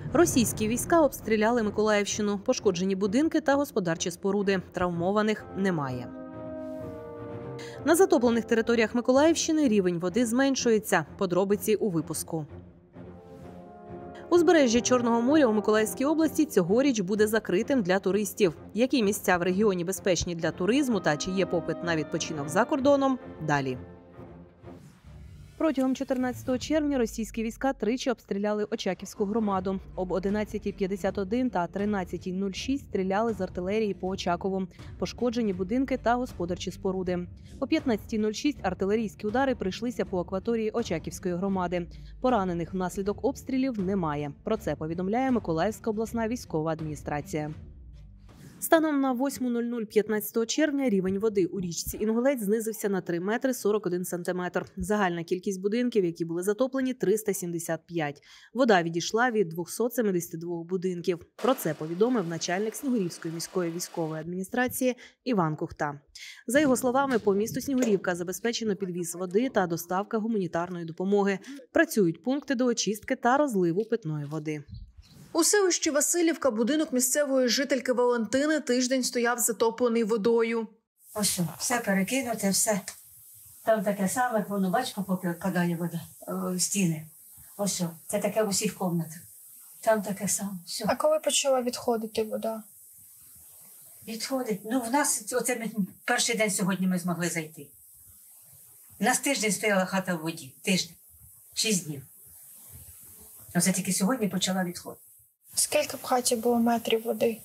Російські війська обстріляли Миколаївщину. Пошкоджені будинки та господарчі споруди. Травмованих немає. На затоплених територіях Миколаївщини рівень води зменшується. Подробиці у випуску. Узбережжя Чорного моря у Миколаївській області цьогоріч буде закритим для туристів. Які місця в регіоні безпечні для туризму та чи є попит на відпочинок за кордоном – далі. Протягом 14 червня російські війська тричі обстріляли Очаківську громаду. Об 11:51 та 13:06 стріляли з артилерії по Очакову. Пошкоджені будинки та господарчі споруди. О 15:06 артилерійські удари прийшлися по акваторії Очаківської громади. Поранених внаслідок обстрілів немає. Про це повідомляє Миколаївська обласна військова адміністрація. Станом на 8:00 15 червня рівень води у річці Інгулець знизився на 3 метри 41 сантиметр. Загальна кількість будинків, які були затоплені – 375. Вода відійшла від 272 будинків. Про це повідомив начальник Снігурівської міської військової адміністрації Іван Кухта. За його словами, по місту Снігурівка забезпечено підвіз води та доставка гуманітарної допомоги. Працюють пункти до очистки та розливу питної води. У селищі Василівка будинок місцевої жительки Валентини тиждень стояв затоплений водою. Ось, все перекинуте, все. Там таке саме, воно, бач, попадає вода, стіни. Ось, це таке в усіх кімнатах. Там таке саме, все. А коли почала відходити вода? Відходить. Ну, в нас, оце перший день сьогодні ми змогли зайти. У нас тиждень стояла хата в воді, тиждень, 6 днів. Оце тільки сьогодні почала відходити. Скільки в хаті було метрів води?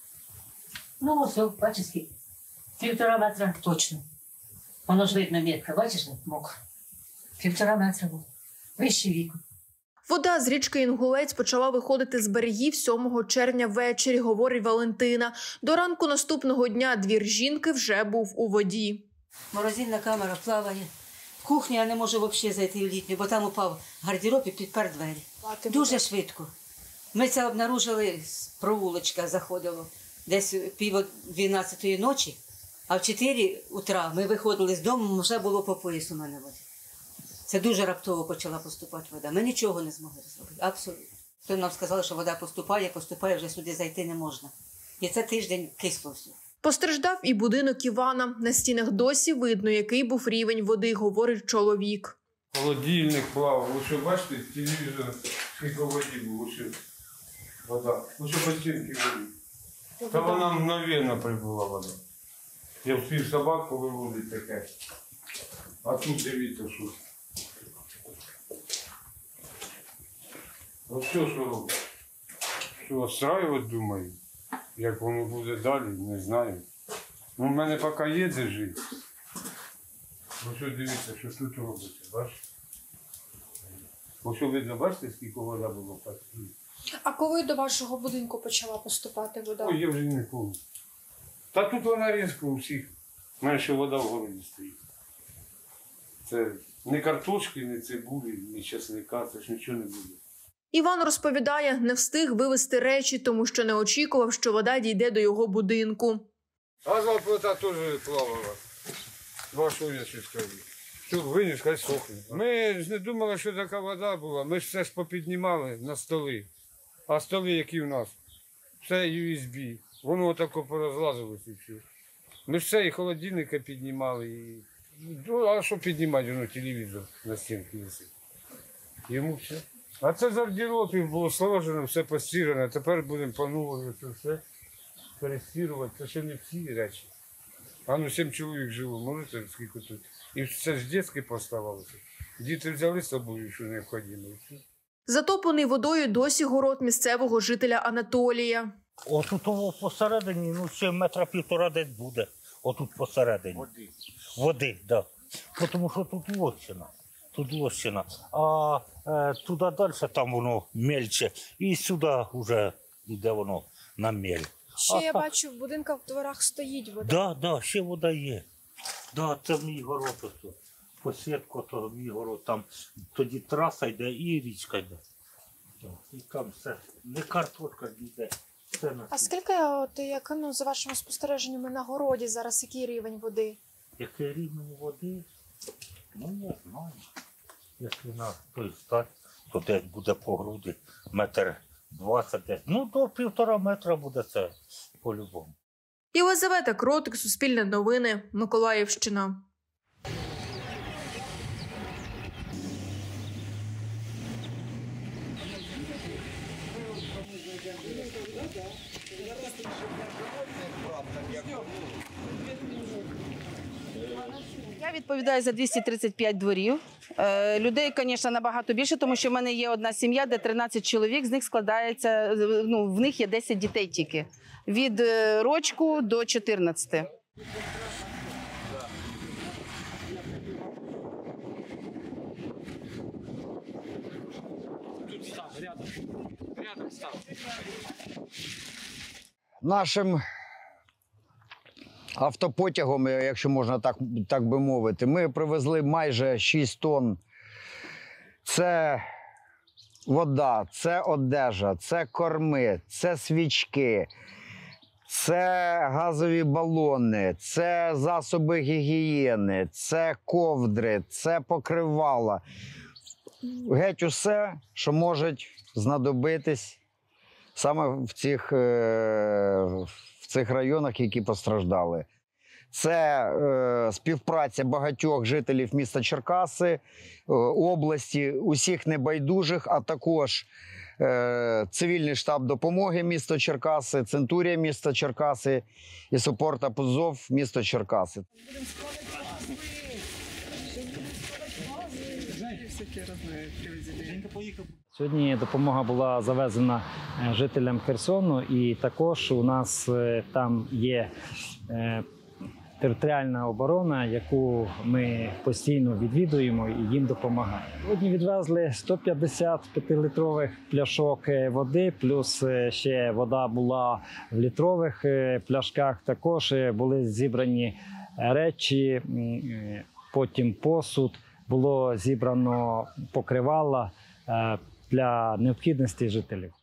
Ну, ось, бачиш, скільки. 1,5 метра точно. Воно ж видно метка, бачиш, мокро. 1,5 метра було. Вище віку. Вода з річки Інгулець почала виходити з берегів 7 червня ввечері, говорить Валентина. До ранку наступного дня двір жінки вже був у воді. Морозильна камера плаває. В кухню я не можу взагалі зайти в літню, бо там упав гардероб і підпер двері. Дуже швидко. Ми це обнаружили, з провулочка заходило десь 11:30 ночі, а в 4 утра ми виходили з дому, вже було по пояс у мене води. Це дуже раптово почала поступати вода. Ми нічого не змогли зробити, абсолютно. То нам сказали, що вода поступає, вже сюди зайти не можна. І це тиждень кисло все. Постраждав і будинок Івана. На стінах досі видно, який був рівень води, говорить чоловік. Холодильник плавав. Ви що, бачите, телевізор, скільки воді було, що вода. Ви що, по стінки воді. Та вона мгновенно прибула вода. Я встиг собак повиводити таке. А тут дивіться, що. Ось що робить? Що, остраювати, думаю. Як воно буде далі, не знаю. Ну, в мене поки є де жити. Ось що дивіться, що тут робиться, бачите? Ось що видно, бачите, скільки вода було? А коли до вашого будинку почала поступати вода? Ой, я вже не помню. Та тут вона різко у всіх. Менше вода в городі стоїть. Це не картошки, не цибулі, не чесника, це ж нічого не буде. Іван розповідає, не встиг вивезти речі, тому що не очікував, що вода дійде до його будинку. Газова плита теж плавала. Вашу я ще скажу. Тут виніс, хай сохне. Ми ж не думали, що така вода була. Ми ж все ж попіднімали на столи. А столи, які в нас? Все USB. Воно отако порозлазилося і все. Ми ж все і холодильника піднімали. І... Ну, а що піднімати, воно телевізор на стінці висить. Йому все. А це з гардеробів було сложено, все постірано. Тепер будемо по-новому це все перестірувати. Це ще не всі речі. А ну 7 чоловік жило, можете скільки тут? І це ж дітки поставалося. Діти взяли з собою, що необхідно. Затоплений водою досі город місцевого жителя Анатолія. Отут посередині, ну ще 1,5 метра десь буде. Отут посередині. Води, так. Да. Тому що тут лощина. Тут лощина. А туди далі там воно мельче. І сюди вже йде воно на мель. Ще я бачу, в будинках в дворах стоїть вода. Так, да, ще вода є. Да, це мій город. Посідку, то мій город. Там тоді траса йде і річка йде. І там все. Не картошка йде. А скільки, яким, за вашими спостереженнями, на городі зараз який рівень води? Який рівень води? Ну, не знаю. Якщо на той стать, то десь буде по груди 1,20 м, 20 десь. Ну, до 1,5 метра буде це по-любому. Єлизавета Кротик, Суспільне новини, Миколаївщина. Я відповідаю за 235 дворів. Людей, звісно, набагато більше, тому що в мене є одна сім'я, де 13 чоловік, з них складається, в них є 10 дітей тільки. Від рочку до 14. Нашим автопотягом, якщо можна так би мовити, ми привезли майже 6 тонн. Це вода, це одежа, це корми, це свічки, це газові балони, це засоби гігієни, це ковдри, це покривала. Геть усе, що може знадобитись саме в цих районах, які постраждали. Це співпраця багатьох жителів міста Черкаси, області, усіх небайдужих, а також цивільний штаб допомоги міста Черкаси, Центурія міста Черкаси і Супорт Азов місто Черкаси. Сьогодні допомога була завезена жителям Херсону, і також у нас там є територіальна оборона, яку ми постійно відвідуємо і їм допомагаємо. Сьогодні відвезли 150 5-літрових пляшок води, плюс ще вода була в літрових пляшках. Також були зібрані речі, потім посуд, було зібрано покривала для необхідності жителів.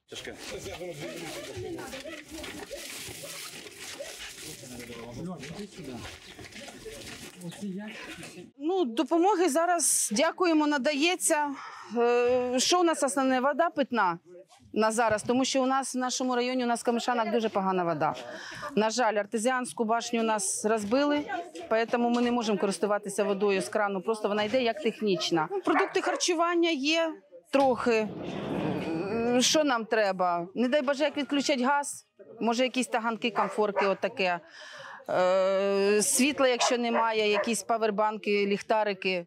Допомоги зараз, дякуємо, надається. Що у нас основне? Вода питна на зараз, тому що у нас в нашому районі, у нас в Камишанах дуже погана вода. На жаль, артезіанську башню у нас розбили, тому ми не можемо користуватися водою з крану, просто вона йде як технічна. Продукти харчування є трохи. Що нам треба? Не дай Боже, як відключать газ, може якісь таганки, комфорки, отаке. Світла, якщо немає, якісь павербанки, ліхтарики.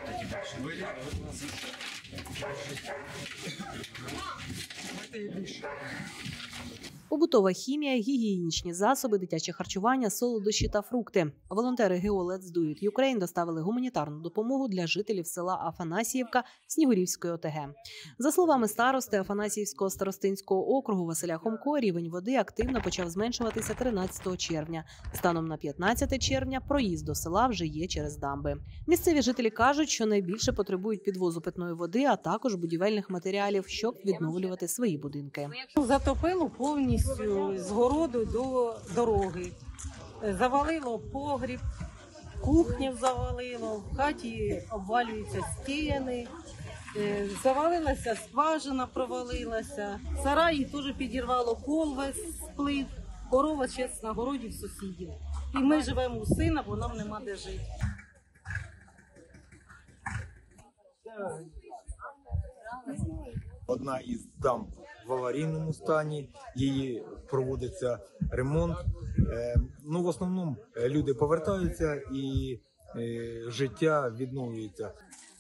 Побутова хімія, гігієнічні засоби, дитяче харчування, солодощі та фрукти. Волонтери ГО Let's Do It Ukraine доставили гуманітарну допомогу для жителів села Афанасіївка Снігурівської ОТГ. За словами старости Афанасіївського старостинського округу Василя Хомко, рівень води активно почав зменшуватися 13 червня. Станом на 15 червня проїзд до села вже є через дамби. Місцеві жителі кажуть, що найбільше потребують підвозу питної води, а також будівельних матеріалів, щоб відновлювати свої будинки. Затопило повністю з городу до дороги. Завалило погріб, кухню завалило, в хаті обвалюються стіни, завалилася скважина, провалилася, сараї теж підірвало, пол весь сплив, корова ще на городі в сусідів. І ми живемо у сина, бо нам нема де жити. Одна із дамб в аварійному стані, її проводиться ремонт. В основному люди повертаються і життя відновлюється.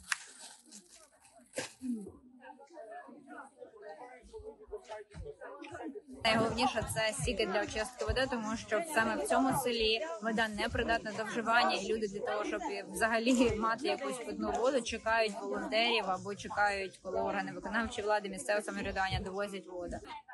Найголовніше – це стійки для очистки води, тому що саме в цьому селі вода не придатна до вживання, і люди для того, щоб взагалі мати якусь питну воду, чекають волонтерів або чекають, коли органи виконавчої влади, місцевого самоврядування довозять воду.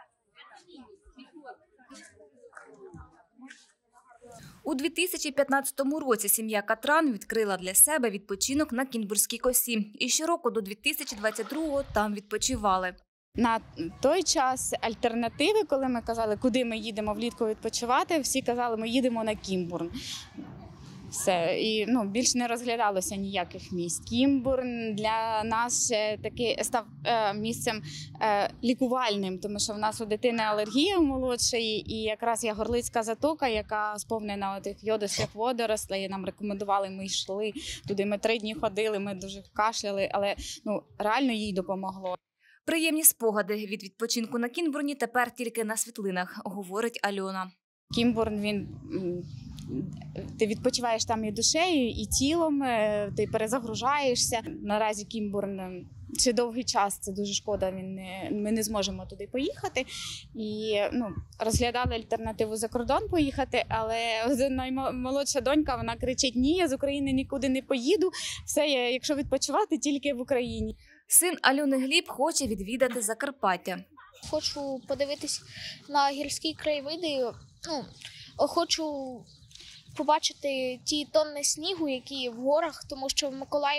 У 2015 році сім'я Катран відкрила для себе відпочинок на Кінбурзькій косі. І щороку до 2022-го там відпочивали. На той час альтернативи, коли ми казали, куди ми їдемо влітку відпочивати, всі казали, ми їдемо на Кінбурн. Все. І більш не розглядалося ніяких місць. Кімбурн для нас таки став місцем лікувальним, тому що в нас у дитини алергія молодшої, і якраз є Горлицька затока, яка сповнена тих йодистих водорослей. Нам рекомендували, ми йшли туди, ми 3 дні ходили, ми дуже кашляли, але реально їй допомогло. Приємні спогади від відпочинку на Кінбурні тепер тільки на світлинах, говорить Альона. Кімбурн, ти відпочиваєш там і душею, і тілом, ти перезагружаєшся. Наразі Кімбурн ще довгий час, це дуже шкода, ми не зможемо туди поїхати. І розглядали альтернативу за кордон поїхати, але наймолодша донька, вона кричить: ні, я з України нікуди не поїду, все, якщо відпочивати, тільки в Україні. Син Альони Гліб хоче відвідати Закарпаття. Хочу подивитись на гірські краєвиди, хочу побачити ті тонни снігу, які в горах, тому що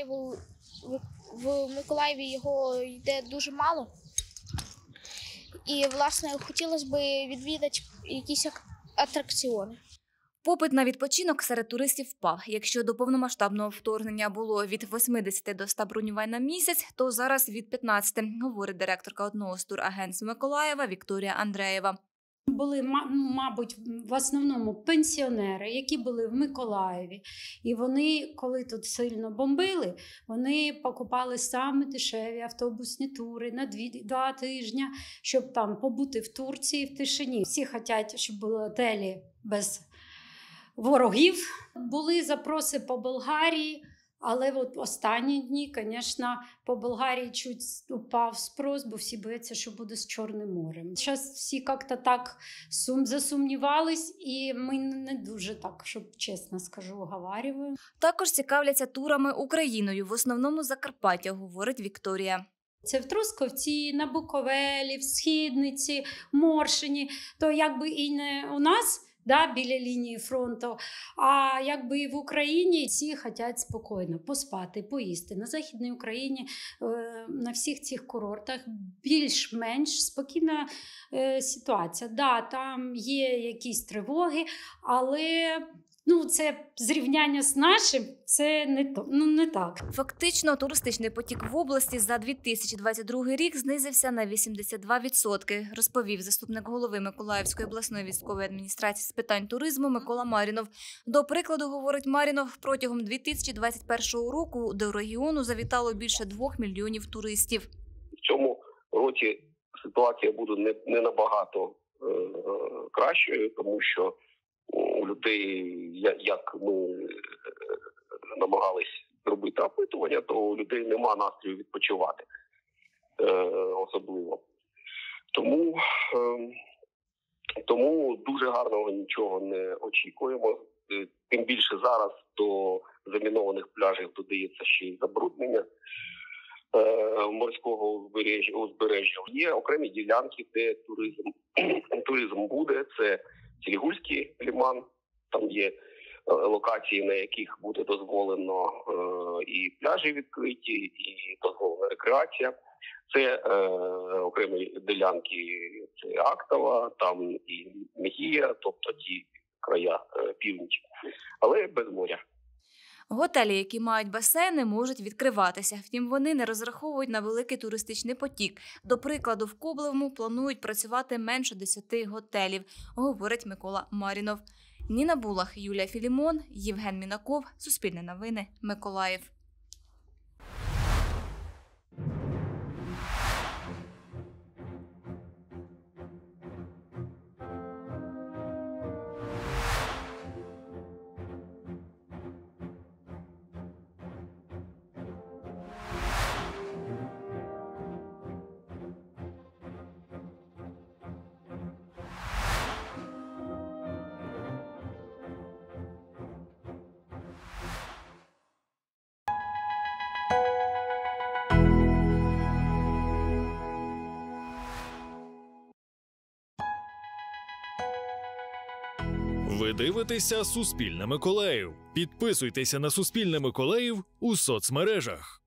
в Миколаєві його йде дуже мало. І, власне, хотілося б відвідати якісь атракціони. Попит на відпочинок серед туристів впав. Якщо до повномасштабного вторгнення було від 80 до 100 бронювань на місяць, то зараз від 15, говорить директорка одного з турагентств Миколаєва Вікторія Андреєва. Були, мабуть, в основному пенсіонери, які були в Миколаєві. І вони, коли тут сильно бомбили, вони покупали саме дешеві автобусні тури на 2 тижні, щоб там побути в Турції в тишині. Всі хочуть, щоб були готелі без ворогів. Були запроси по Болгарії, але от останні дні, звісно, по Болгарії чуть упав спрос, бо всі бояться, що буде з Чорним морем. Зараз всі як-то так засумнівались, і ми не дуже так, щоб чесно скажу, оговарюємо. Також цікавляться турами Україною, в основному Закарпаття, говорить Вікторія. Це в Трускавці, на Буковелі, в Східниці, Моршині, то якби і не у нас, біля лінії фронту, а якби і в Україні всі хочуть спокійно поспати, поїсти. На Західній Україні, на всіх цих курортах більш-менш спокійна ситуація. Там є якісь тривоги, але це зрівняння з нашим, це не так. Фактично, туристичний потік в області за 2022 рік знизився на 82%, розповів заступник голови Миколаївської обласної військової адміністрації з питань туризму Микола Марінов. До прикладу, говорить Марінов, протягом 2021 року до регіону завітало більше 2 мільйонів туристів. В цьому році ситуація буде не набагато кращою, тому що у людей, як ми намагались зробити опитування, то у людей нема настрою відпочивати особливо. Тому дуже гарного нічого не очікуємо. Тим більше зараз до замінованих пляжів додається ще й забруднення морського узбережжя. Є окремі ділянки, де туризм буде. Це Цілігульський лиман, там є локації, на яких буде дозволено і пляжі відкриті, і дозволена рекреація. Це окремі ділянки, це Актова, там і Мегія, тобто ті края північі, але без моря. Готелі, які мають басейни, можуть відкриватися. Втім, вони не розраховують на великий туристичний потік. До прикладу, в Коблевому планують працювати менше 10 готелів, говорить Микола Марінов. Ніна Булах, Юлія Філімон, Євген Мінаков. Суспільне новини. Миколаїв. Ви дивитеся «Суспільне Миколаїв». Підписуйтеся на «Суспільне Миколаїв» у соцмережах.